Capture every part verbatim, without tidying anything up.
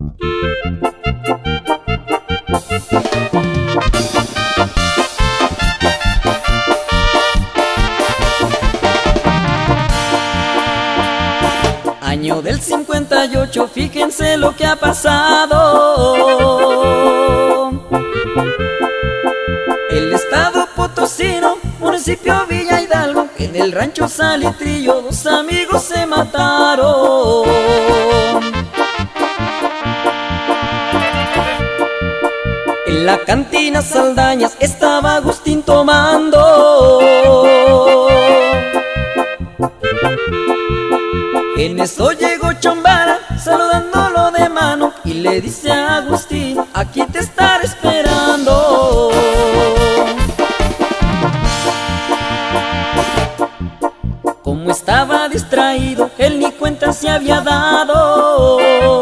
Año del cincuenta y ocho, fíjense lo que ha pasado. El estado potosino, municipio Villa Hidalgo, en el rancho Salitrillo, dos amigos se mataron. En la cantina Saldañas estaba Agustín tomando. En eso llegó Chombara, saludándolo de mano, y le dice a Agustín: aquí te estaré esperando. Como estaba distraído, él ni cuenta se había dado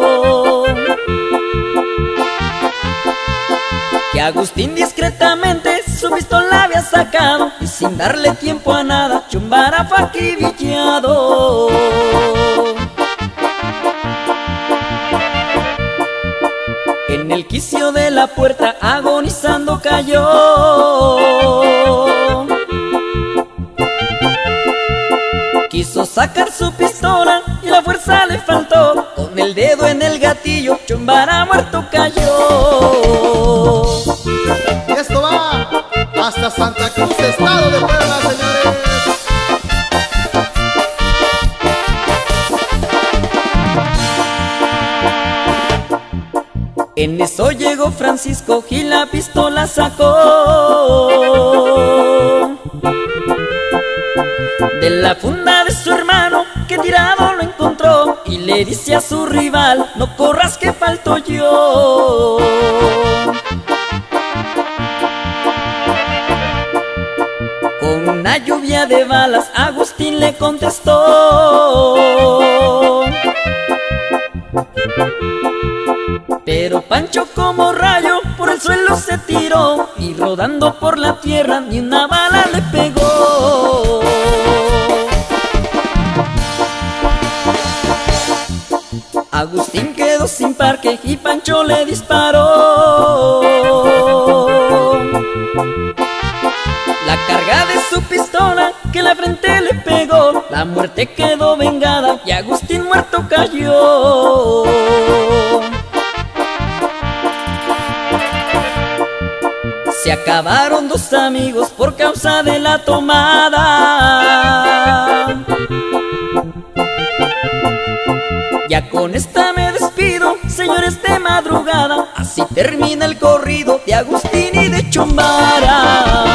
que Agustín discretamente su pistola había sacado, y sin darle tiempo a nada, Chombara fue acribillado. En el quicio de la puerta agonizando cayó. Quiso sacar su pistola y la fuerza le faltó. Con el dedo en el gatillo, Chombara muerto cayó. Y esto va hasta Santa Cruz, estado de Puebla, señores. En eso llegó Francisco y la pistola sacó de la funda de su hermano, que tirado lo encontró, y le dice a su rival: no corras que falto yo. Con una lluvia de balas Agustín le contestó, pero Pancho como rayo por el suelo se tiró, y rodando por la tierra ni una bala le pegó. Agustín quedó sin parque y Pancho le disparó. La carga de su pistola que en la frente le pegó, la muerte quedó vengada y Agustín muerto cayó. Se acabaron dos amigos por causa de la tomada. Ya con esta me despido, señores de madrugada. Así termina el corrido de Agustín y de Chombara.